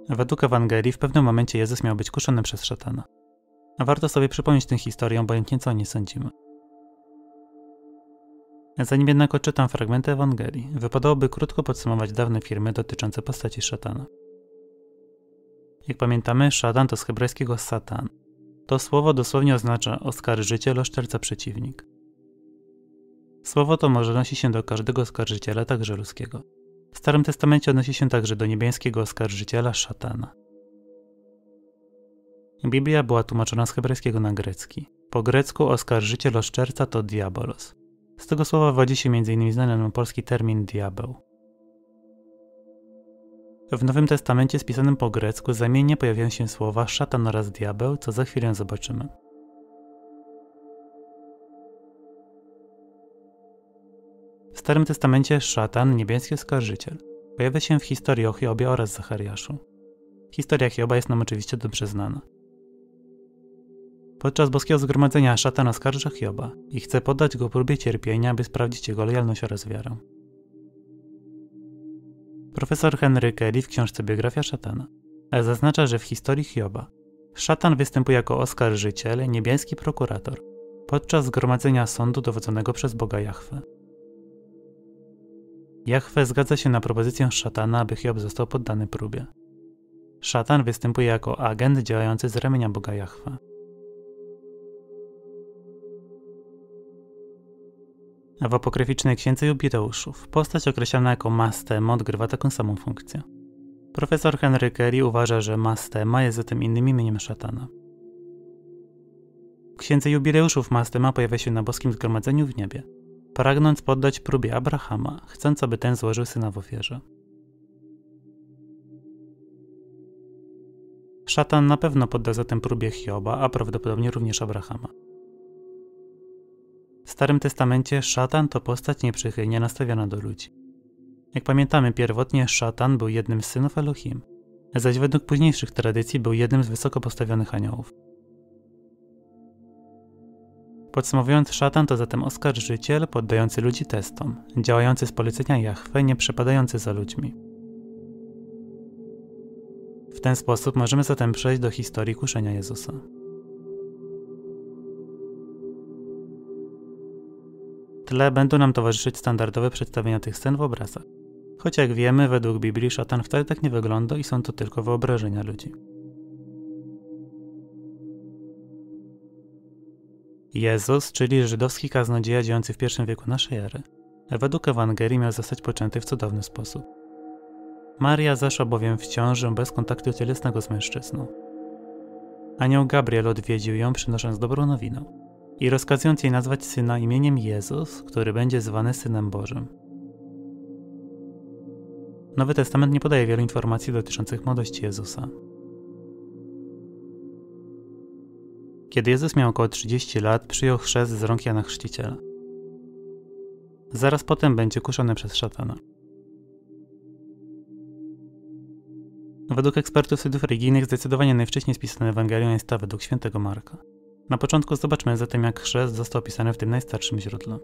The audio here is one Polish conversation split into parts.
Według Ewangelii w pewnym momencie Jezus miał być kuszony przez szatana. A warto sobie przypomnieć tę historię, obojętnie co o niej sądzimy. Zanim jednak odczytam fragmenty Ewangelii, wypadałoby krótko podsumować dawne filmy dotyczące postaci szatana. Jak pamiętamy, szatan to z hebrajskiego satan. To słowo dosłownie oznacza oskarżyciel, oszczerca, przeciwnik. Słowo to może odnosi się do każdego oskarżyciela, także ludzkiego. W Starym Testamencie odnosi się także do niebiańskiego oskarżyciela, szatana. Biblia była tłumaczona z hebrajskiego na grecki. Po grecku oskarżyciel, oszczerca to diabolos. Z tego słowa wywodzi się m.in. znany nam polski termin diabeł. W Nowym Testamencie spisanym po grecku zamiennie pojawiają się słowa szatan oraz diabeł, co za chwilę zobaczymy. W Starym Testamencie szatan, niebiański oskarżyciel, pojawia się w historii o Hiobie oraz Zachariaszu. Historia Hioba jest nam oczywiście dobrze znana. Podczas boskiego zgromadzenia szatan oskarża Hioba i chce poddać go próbie cierpienia, by sprawdzić jego lojalność oraz wiarę. Profesor Henry Kelly w książce Biografia szatana zaznacza, że w historii Hioba szatan występuje jako oskarżyciel, niebiański prokurator, podczas zgromadzenia sądu dowodzonego przez Boga Jahwe. Jahwe zgadza się na propozycję szatana, aby Hiob został poddany próbie. Szatan występuje jako agent działający z ramienia Boga Jahwe. W apokryficznej księdze Jubileuszów postać określana jako Mastema odgrywa taką samą funkcję. Profesor Henry Kelly uważa, że Mastema jest zatem innym imieniem szatana. W księdze Jubileuszów Mastema pojawia się na boskim zgromadzeniu w niebie, pragnąc poddać próbie Abrahama, chcąc, aby ten złożył syna w ofierze. Szatan na pewno podda zatem próbie Hioba, a prawdopodobnie również Abrahama. W Starym Testamencie szatan to postać nieprzychylnie nastawiona do ludzi. Jak pamiętamy, pierwotnie szatan był jednym z synów Elohim, zaś według późniejszych tradycji był jednym z wysoko postawionych aniołów. Podsumowując, szatan to zatem oskarżyciel poddający ludzi testom, działający z polecenia Jahwe, nie przepadający za ludźmi. W ten sposób możemy zatem przejść do historii kuszenia Jezusa. W tle będą nam towarzyszyć standardowe przedstawienia tych scen w obrazach. Choć jak wiemy, według Biblii szatan wcale tak nie wygląda i są to tylko wyobrażenia ludzi. Jezus, czyli żydowski kaznodzieja działający w I wieku naszej ery, według Ewangelii miał zostać poczęty w cudowny sposób. Maria zaszła bowiem w ciążę bez kontaktu cielesnego z mężczyzną. Anioł Gabriel odwiedził ją, przynosząc dobrą nowinę i rozkazując jej nazwać syna imieniem Jezus, który będzie zwany Synem Bożym. Nowy Testament nie podaje wielu informacji dotyczących młodości Jezusa. Kiedy Jezus miał około 30 lat, przyjął chrzest z rąk Jana Chrzciciela. Zaraz potem będzie kuszony przez szatana. Według ekspertów studiów religijnych zdecydowanie najwcześniej spisana Ewangelia jest ta według świętego Marka. Na początku zobaczmy zatem, jak chrzest został opisany w tym najstarszym źródle.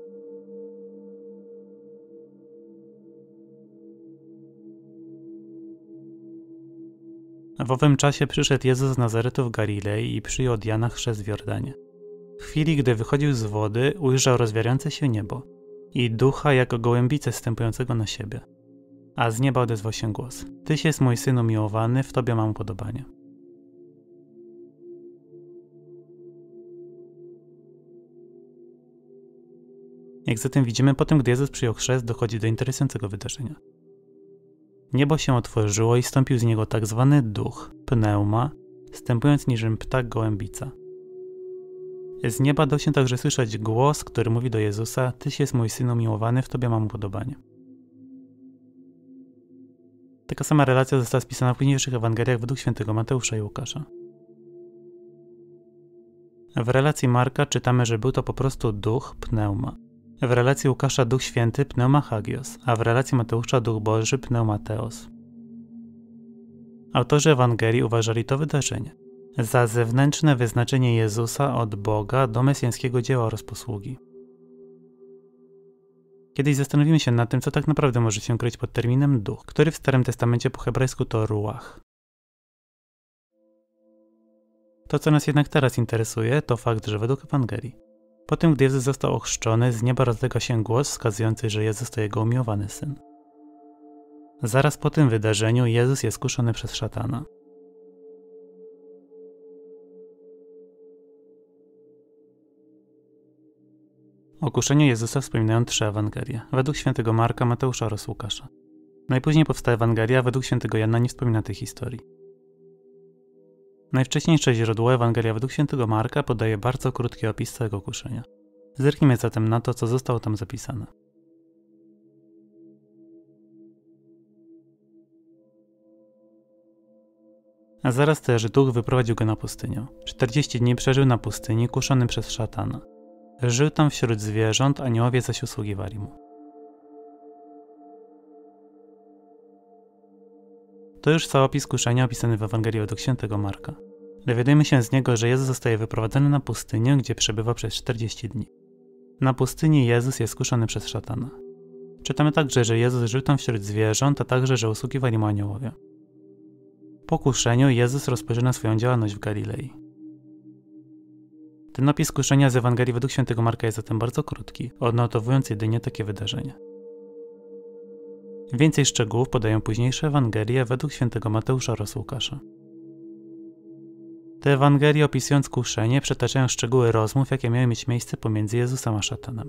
W owym czasie przyszedł Jezus z Nazaretu w Galilei i przyjął od Jana chrzest w Jordanie. W chwili, gdy wychodził z wody, ujrzał rozwiarające się niebo i ducha jako gołębicę zstępującego na siebie. A z nieba odezwał się głos: Tyś jest mój syn umiłowany, w Tobie mam upodobanie. Jak zatem widzimy, potem gdy Jezus przyjął chrzest, dochodzi do interesującego wydarzenia. Niebo się otworzyło i stąpił z niego tak zwany duch, pneuma, stępując niczym ptak gołębica. Z nieba dał się także słyszeć głos, który mówi do Jezusa: Tyś jest mój syn umiłowany, w Tobie mam upodobanie. Taka sama relacja została spisana w późniejszych Ewangeliach według świętego Mateusza i Łukasza. W relacji Marka czytamy, że był to po prostu duch, pneuma. W relacji Łukasza duch święty, pneuma hagios, a w relacji Mateusza duch Boży, pneumateos. Autorzy Ewangelii uważali to wydarzenie za zewnętrzne wyznaczenie Jezusa od Boga do mesjańskiego dzieła oraz posługi. Kiedyś zastanowimy się nad tym, co tak naprawdę może się kryć pod terminem duch, który w Starym Testamencie po hebrajsku to ruach. To, co nas jednak teraz interesuje, to fakt, że według Ewangelii, po tym, gdy Jezus został ochrzczony, z nieba rozlega się głos wskazujący, że Jezus to Jego umiłowany Syn. Zaraz po tym wydarzeniu Jezus jest kuszony przez szatana. O kuszeniu Jezusa wspominają 3 Ewangelie, według świętego Marka, Mateusza oraz Łukasza. Najpóźniej powstała Ewangelia, według świętego Jana nie wspomina tej historii. Najwcześniejsze źródło, Ewangelia według świętego Marka, podaje bardzo krótki opis całego kuszenia. Zerknijmy zatem na to, co zostało tam zapisane. A zaraz też duch wyprowadził go na pustynię. 40 dni przeżył na pustyni, kuszony przez szatana. Żył tam wśród zwierząt, aniołowie zaś usługiwali mu. To już cały opis kuszenia opisany w Ewangelii według świętego Marka. Dowiadujemy się z niego, że Jezus zostaje wyprowadzony na pustynię, gdzie przebywa przez 40 dni. Na pustyni Jezus jest kuszony przez szatana. Czytamy także, że Jezus żył tam wśród zwierząt, a także, że usługiwali mu aniołowie. Po kuszeniu Jezus rozpoczyna swoją działalność w Galilei. Ten opis kuszenia z Ewangelii według świętego Marka jest zatem bardzo krótki, odnotowując jedynie takie wydarzenie. Więcej szczegółów podają późniejsze Ewangelie według świętego Mateusza oraz Łukasza. Te Ewangelie, opisując kuszenie, przytaczają szczegóły rozmów, jakie miały mieć miejsce pomiędzy Jezusem a szatanem.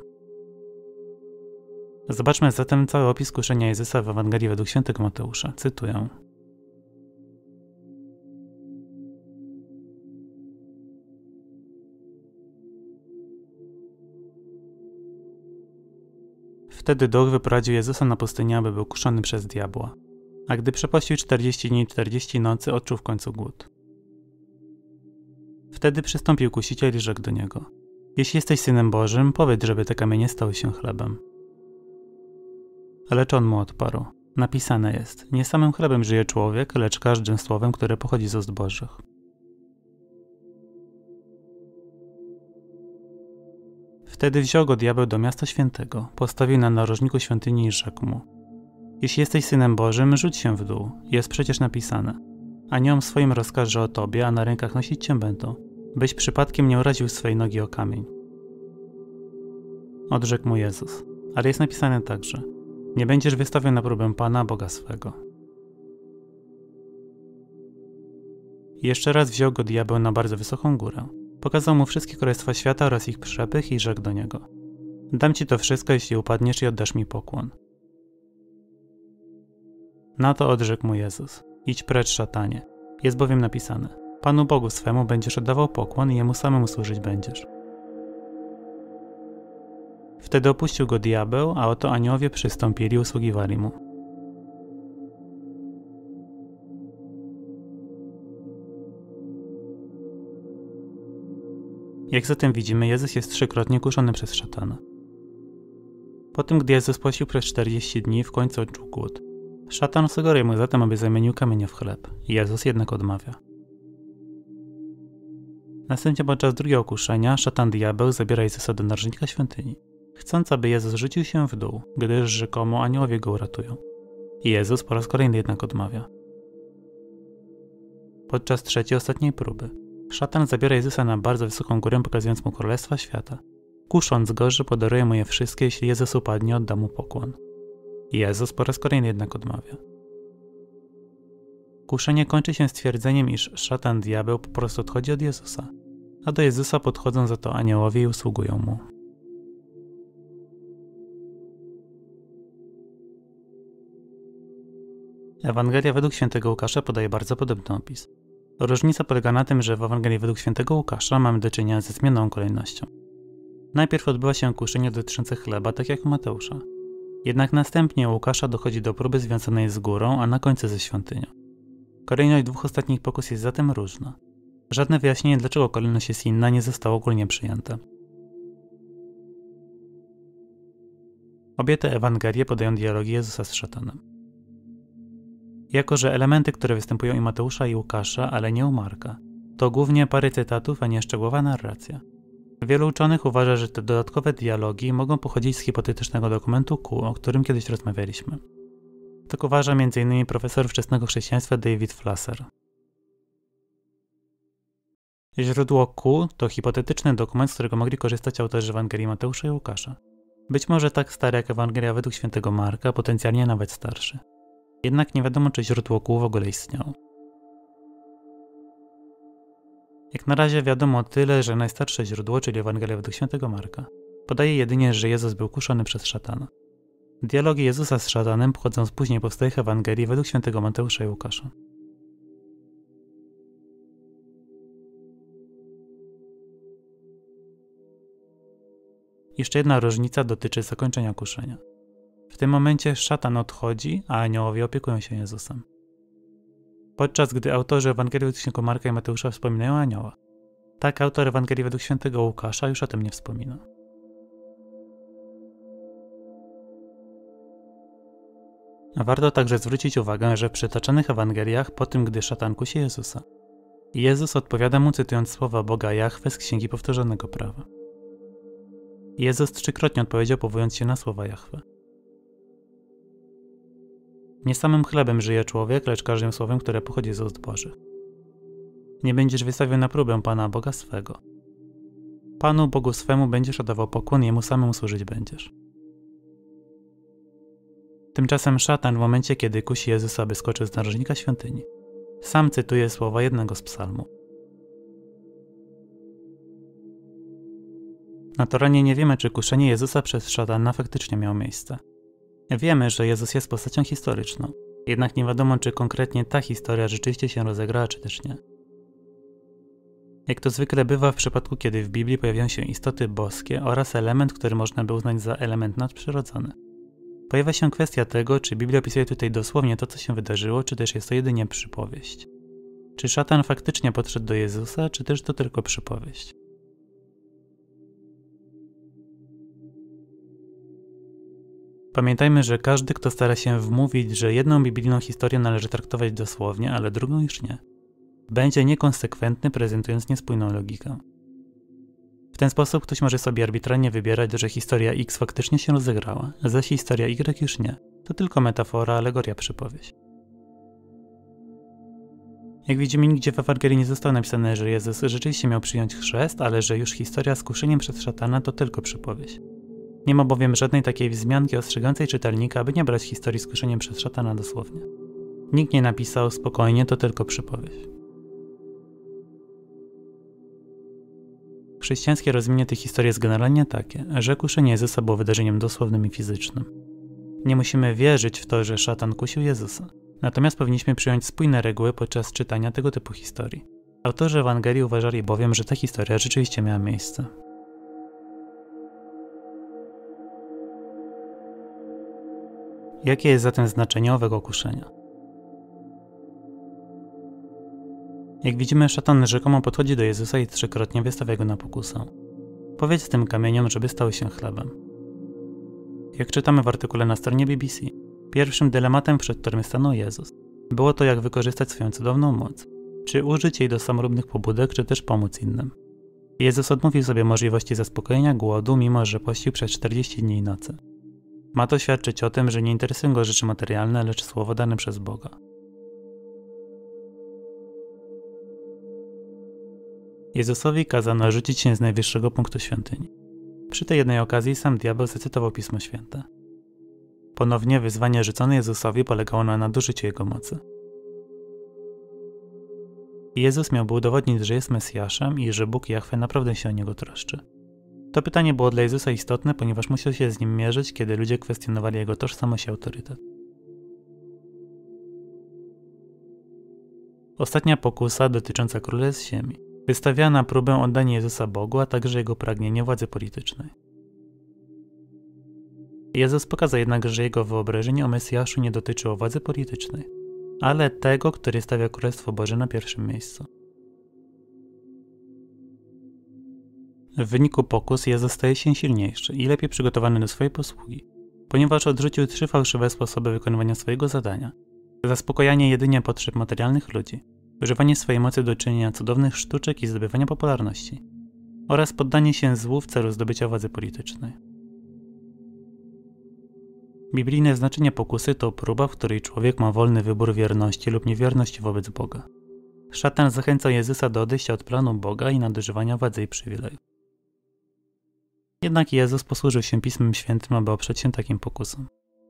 Zobaczmy zatem cały opis kuszenia Jezusa w Ewangelii według świętego Mateusza. Cytuję. Wtedy duch wyprowadził Jezusa na pustynię, aby był kuszony przez diabła. A gdy przepościł 40 dni i 40 nocy, odczuł w końcu głód. Wtedy przystąpił kusiciel i rzekł do niego: Jeśli jesteś Synem Bożym, powiedz, żeby te kamienie stały się chlebem. Lecz on mu odparł: Napisane jest, nie samym chlebem żyje człowiek, lecz każdym słowem, które pochodzi z ust Bożych. Wtedy wziął go diabeł do miasta świętego, postawił na narożniku świątyni i rzekł mu: Jeśli jesteś Synem Bożym, rzuć się w dół, jest przecież napisane: Aniołom swoim rozkaże o tobie, a na rękach nosić cię będą, byś przypadkiem nie uraził swej nogi o kamień. Odrzekł mu Jezus: Ale jest napisane także: Nie będziesz wystawiał na próbę Pana, Boga swego. I jeszcze raz wziął go diabeł na bardzo wysoką górę. Pokazał mu wszystkie królestwa świata oraz ich przepych i rzekł do niego: Dam ci to wszystko, jeśli upadniesz i oddasz mi pokłon. Na to odrzekł mu Jezus: Idź precz, szatanie. Jest bowiem napisane: Panu Bogu swemu będziesz oddawał pokłon i Jemu samemu służyć będziesz. Wtedy opuścił go diabeł, a oto aniołowie przystąpili i usługiwali mu. Jak zatem widzimy, Jezus jest 3-krotnie kuszony przez szatana. Po tym, gdy Jezus pościł przez 40 dni, w końcu odczuł głód. Szatan sugeruje mu zatem, aby zamienił kamienie w chleb. Jezus jednak odmawia. Następnie podczas drugiego kuszenia szatan diabeł zabiera Jezusa do narożnika świątyni, chcąc, aby Jezus rzucił się w dół, gdyż rzekomo aniołowie go uratują. Jezus po raz kolejny jednak odmawia. Podczas trzeciej, ostatniej próby szatan zabiera Jezusa na bardzo wysoką górę, pokazując mu królestwa świata, kusząc go, że podaruje mu je wszystkie, jeśli Jezus upadnie, odda mu pokłon. Jezus po raz kolejny jednak odmawia. Kuszenie kończy się stwierdzeniem, iż szatan diabeł po prostu odchodzi od Jezusa, a do Jezusa podchodzą za to aniołowie i usługują mu. Ewangelia według świętego Łukasza podaje bardzo podobny opis. Różnica polega na tym, że w Ewangelii według świętego Łukasza mamy do czynienia ze zmienną kolejnością. Najpierw odbywa się kuszenie dotyczące chleba, tak jak u Mateusza. Jednak następnie u Łukasza dochodzi do próby związanej z górą, a na końcu ze świątynią. Kolejność dwóch ostatnich pokus jest zatem różna. Żadne wyjaśnienie, dlaczego kolejność jest inna, nie zostało ogólnie przyjęte. Obie te Ewangelie podają dialogi Jezusa z szatanem. Jako że elementy, które występują i Mateusza i Łukasza, ale nie u Marka, to głównie parę cytatów, a nie szczegółowa narracja. Wielu uczonych uważa, że te dodatkowe dialogi mogą pochodzić z hipotetycznego dokumentu Q, o którym kiedyś rozmawialiśmy. Tak uważa m.in. profesor wczesnego chrześcijaństwa David Flusser. Źródło Q to hipotetyczny dokument, z którego mogli korzystać autorzy Ewangelii Mateusza i Łukasza. Być może tak stary jak Ewangelia według świętego Marka, potencjalnie nawet starszy. Jednak nie wiadomo, czy źródło Q w ogóle istniało. Jak na razie wiadomo tyle, że najstarsze źródło, czyli Ewangelia według świętego Marka, podaje jedynie, że Jezus był kuszony przez szatana. Dialogi Jezusa z szatanem pochodzą z później powstałych Ewangelii według świętego Mateusza i Łukasza. Jeszcze jedna różnica dotyczy zakończenia kuszenia. W tym momencie szatan odchodzi, a aniołowie opiekują się Jezusem. Podczas gdy autorzy Ewangelii według świętego Marka i Mateusza wspominają o aniołach. Tak autor Ewangelii według świętego Łukasza już o tym nie wspomina. Warto także zwrócić uwagę, że w przytaczanych Ewangeliach po tym, gdy szatan kusi Jezusa, Jezus odpowiada mu cytując słowa Boga Jahwe z Księgi Powtórzonego Prawa. Jezus trzykrotnie odpowiedział, powołując się na słowa Jahwe. Nie samym chlebem żyje człowiek, lecz każdym słowem, które pochodzi z ust Bożych. Nie będziesz wystawiał na próbę Pana Boga swego. Panu Bogu swemu będziesz oddawał pokłon, Jemu samemu służyć będziesz. Tymczasem szatan w momencie, kiedy kusi Jezusa, by skoczył z narożnika świątyni, sam cytuje słowa jednego z psalmów. Naturalnie nie wiemy, czy kuszenie Jezusa przez szatana faktycznie miało miejsce. Wiemy, że Jezus jest postacią historyczną, jednak nie wiadomo, czy konkretnie ta historia rzeczywiście się rozegrała, czy też nie. Jak to zwykle bywa w przypadku, kiedy w Biblii pojawiają się istoty boskie oraz element, który można by uznać za element nadprzyrodzony. Pojawia się kwestia tego, czy Biblia opisuje tutaj dosłownie to, co się wydarzyło, czy też jest to jedynie przypowieść. Czy szatan faktycznie podszedł do Jezusa, czy też to tylko przypowieść? Pamiętajmy, że każdy, kto stara się wmówić, że jedną biblijną historię należy traktować dosłownie, ale drugą już nie, będzie niekonsekwentny, prezentując niespójną logikę. W ten sposób ktoś może sobie arbitralnie wybierać, że historia X faktycznie się rozegrała, zaś historia Y już nie. To tylko metafora, alegoria, przypowieść. Jak widzimy, nigdzie w Ewangelii nie zostało napisane, że Jezus rzeczywiście miał przyjąć chrzest, ale że już historia z kuszeniem przez szatana to tylko przypowieść. Nie ma bowiem żadnej takiej wzmianki ostrzegającej czytelnika, aby nie brać historii z kuszeniem przez szatana dosłownie. Nikt nie napisał spokojnie, to tylko przypowieść. Chrześcijańskie rozumienie tej historii jest generalnie takie, że kuszenie Jezusa było wydarzeniem dosłownym i fizycznym. Nie musimy wierzyć w to, że szatan kusił Jezusa. Natomiast powinniśmy przyjąć spójne reguły podczas czytania tego typu historii. Autorzy Ewangelii uważali bowiem, że ta historia rzeczywiście miała miejsce. Jakie jest zatem znaczenie owego kuszenia? Jak widzimy, szatan rzekomo podchodzi do Jezusa i trzykrotnie wystawia go na pokusę. Powiedz tym kamieniom, żeby stały się chlebem. Jak czytamy w artykule na stronie BBC, pierwszym dylematem, przed którym stanął Jezus, było to, jak wykorzystać swoją cudowną moc. Czy użyć jej do samolubnych pobudek, czy też pomóc innym. Jezus odmówił sobie możliwości zaspokojenia głodu, mimo że pościł przez 40 dni i nocy. Ma to świadczyć o tym, że nie interesują go rzeczy materialne, lecz słowo dane przez Boga. Jezusowi kazano rzucić się z najwyższego punktu świątyni. Przy tej jednej okazji sam diabeł zacytował Pismo Święte. Ponownie wyzwanie rzucone Jezusowi polegało na nadużyciu jego mocy. Jezus miałby udowodnić, że jest Mesjaszem i że Bóg Jahwe naprawdę się o niego troszczy. To pytanie było dla Jezusa istotne, ponieważ musiał się z nim mierzyć, kiedy ludzie kwestionowali jego tożsamość i autorytet. Ostatnia pokusa dotycząca królestw ziemi wystawiała na próbę oddanie Jezusa Bogu, a także jego pragnienie władzy politycznej. Jezus pokazał jednak, że jego wyobrażenie o Mesjaszu nie dotyczyło władzy politycznej, ale tego, który stawia Królestwo Boże na pierwszym miejscu. W wyniku pokus Jezus staje się silniejszy i lepiej przygotowany do swojej posługi, ponieważ odrzucił 3 fałszywe sposoby wykonywania swojego zadania. Zaspokojanie jedynie potrzeb materialnych ludzi, używanie swojej mocy do czynienia cudownych sztuczek i zdobywania popularności oraz poddanie się złu w celu zdobycia władzy politycznej. Biblijne znaczenie pokusy to próba, w której człowiek ma wolny wybór wierności lub niewierności wobec Boga. Szatan zachęcał Jezusa do odejścia od planu Boga i nadużywania władzy i przywilejów. Jednak Jezus posłużył się Pismem Świętym, aby oprzeć się takim pokusom.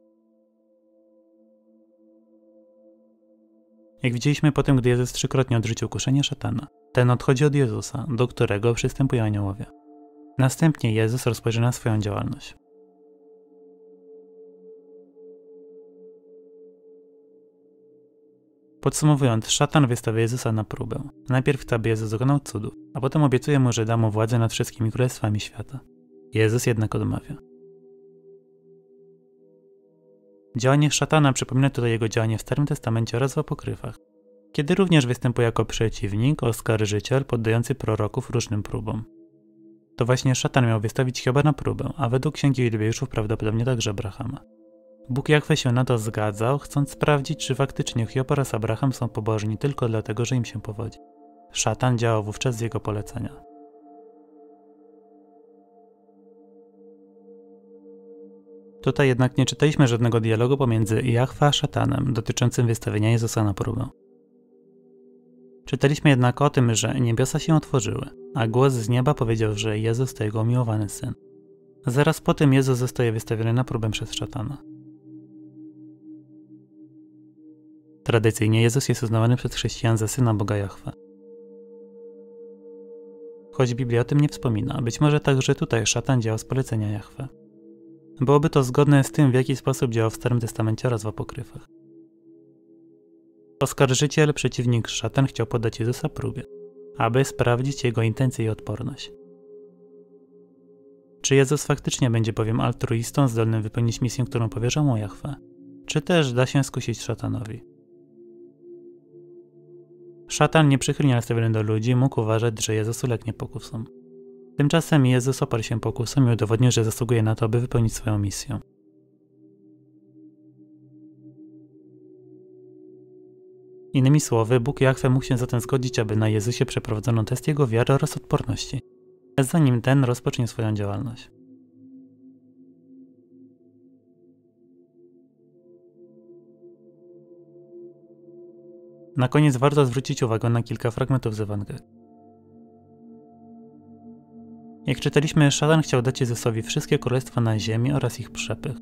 Jak widzieliśmy po tym, gdy Jezus 3-krotnie odrzucił kuszenie szatana, ten odchodzi od Jezusa, do którego przystępują aniołowie. Następnie Jezus rozpoczyna swoją działalność. Podsumowując, szatan wystawia Jezusa na próbę. Najpierw chce, aby Jezus dokonał cudów, a potem obiecuje mu, że da mu władzę nad wszystkimi królestwami świata. Jezus jednak odmawia. Działanie szatana przypomina tutaj jego działanie w Starym Testamencie oraz w apokryfach, kiedy również występuje jako przeciwnik, oskarżyciel poddający proroków różnym próbom. To właśnie szatan miał wystawić Hioba na próbę, a według Księgi Jubieuszów prawdopodobnie także Abrahama. Bóg Jahwe się na to zgadzał, chcąc sprawdzić, czy faktycznie Hiob oraz Abraham są pobożni tylko dlatego, że im się powodzi. Szatan działał wówczas z jego polecenia. Tutaj jednak nie czytaliśmy żadnego dialogu pomiędzy Jahwe a szatanem dotyczącym wystawienia Jezusa na próbę. Czytaliśmy jednak o tym, że niebiosa się otworzyły, a głos z nieba powiedział, że Jezus to jego umiłowany Syn. Zaraz po tym Jezus zostaje wystawiony na próbę przez szatana. Tradycyjnie Jezus jest uznawany przez chrześcijan za Syna Boga Jahwe. Choć Biblia o tym nie wspomina, być może także tutaj szatan działał z polecenia Jahwe. Byłoby to zgodne z tym, w jaki sposób działał w Starym Testamencie oraz w apokryfach. Oskarżyciel, przeciwnik szatan chciał poddać Jezusa próbie, aby sprawdzić jego intencje i odporność. Czy Jezus faktycznie będzie bowiem altruistą zdolnym wypełnić misję, którą powierza mu Jahwe? Czy też da się skusić szatanowi? Szatan, nieprzychylnie nastawiony do ludzi, mógł uważać, że Jezus ulegnie pokusom. Tymczasem Jezus oparł się pokusom i udowodnił, że zasługuje na to, by wypełnić swoją misję. Innymi słowy, Bóg Jahwe mógł się zatem zgodzić, aby na Jezusie przeprowadzono test jego wiary oraz odporności, zanim ten rozpocznie swoją działalność. Na koniec warto zwrócić uwagę na kilka fragmentów z Ewangelii. Jak czytaliśmy, szatan chciał dać Jezusowi wszystkie królestwa na ziemi oraz ich przepych.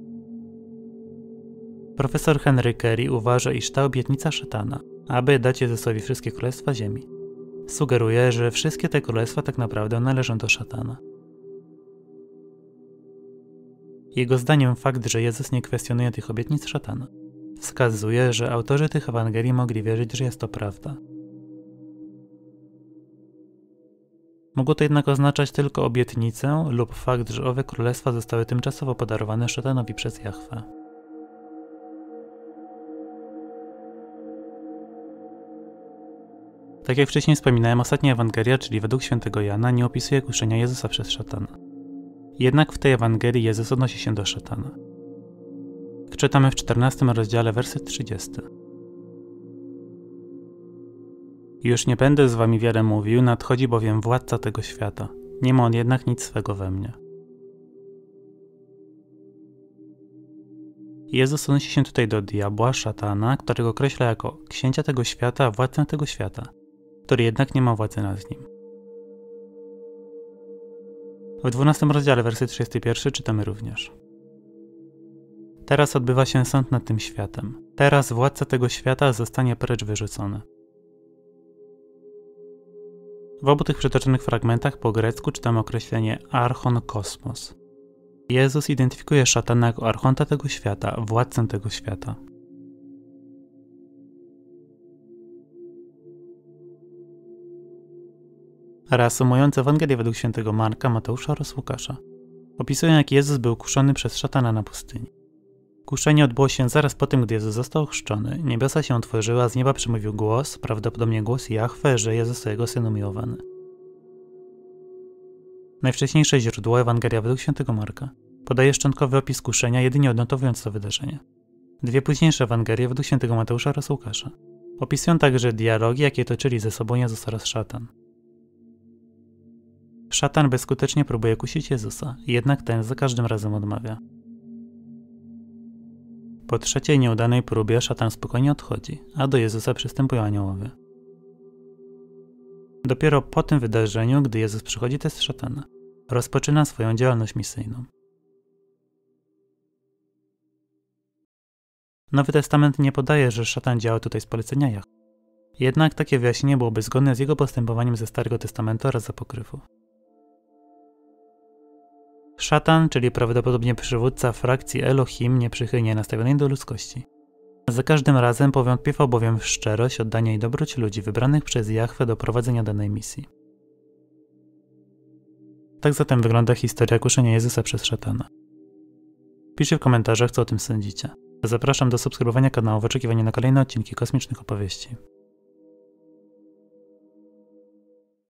Profesor Henry Carey uważa, iż ta obietnica szatana, aby dać Jezusowi wszystkie królestwa ziemi, sugeruje, że wszystkie te królestwa tak naprawdę należą do szatana. Jego zdaniem fakt, że Jezus nie kwestionuje tych obietnic szatana, wskazuje, że autorzy tych Ewangelii mogli wierzyć, że jest to prawda. Mogło to jednak oznaczać tylko obietnicę lub fakt, że owe królestwa zostały tymczasowo podarowane szatanowi przez Jahwe. Tak jak wcześniej wspominałem, ostatnia Ewangelia, czyli według świętego Jana, nie opisuje kuszenia Jezusa przez szatana. Jednak w tej Ewangelii Jezus odnosi się do szatana. Czytamy w 14 rozdziale, werset 30. Już nie będę z wami wiele mówił, nadchodzi bowiem władca tego świata. Nie ma on jednak nic swego we mnie. Jezus odnosi się tutaj do diabła, szatana, którego określa jako księcia tego świata, władcę tego świata, który jednak nie ma władzy nad nim. W 12 rozdziale, werset 31 czytamy również: Teraz odbywa się sąd nad tym światem. Teraz władca tego świata zostanie precz wyrzucony. W obu tych przytoczonych fragmentach po grecku czytamy określenie archon kosmos. Jezus identyfikuje szatana jako archonta tego świata, władcę tego świata. Reasumując Ewangelię według świętego Marka, Mateusza oraz Łukasza, opisują, jak Jezus był kuszony przez szatana na pustyni. Kuszenie odbyło się zaraz po tym, gdy Jezus został chrzczony. Niebiosa się otworzyły, a z nieba przemówił głos, prawdopodobnie głos Jahwe, że Jezus to jego Syn umiłowany. Najwcześniejsze źródło, Ewangelia według świętego Marka, podaje szczątkowy opis kuszenia, jedynie odnotowując to wydarzenie. Dwie późniejsze Ewangelie według świętego Mateusza oraz Łukasza opisują także dialogi, jakie toczyli ze sobą Jezus oraz szatan. Szatan bezskutecznie próbuje kusić Jezusa, jednak ten za każdym razem odmawia. Po trzeciej nieudanej próbie szatan spokojnie odchodzi, a do Jezusa przystępują aniołowie. Dopiero po tym wydarzeniu, gdy Jezus przechodzi test szatana, rozpoczyna swoją działalność misyjną. Nowy Testament nie podaje, że szatan działa tutaj z polecenia Jahwe. Jednak takie wyjaśnienie byłoby zgodne z jego postępowaniem ze Starego Testamentu oraz z apokryfów. Szatan, czyli prawdopodobnie przywódca frakcji Elohim nieprzychylnie nastawionej do ludzkości, za każdym razem powątpiewał bowiem w szczerość, oddanie i dobroć ludzi wybranych przez Jahwe do prowadzenia danej misji. Tak zatem wygląda historia kuszenia Jezusa przez szatana. Piszcie w komentarzach, co o tym sądzicie. Zapraszam do subskrybowania kanału w oczekiwaniu na kolejne odcinki kosmicznych opowieści.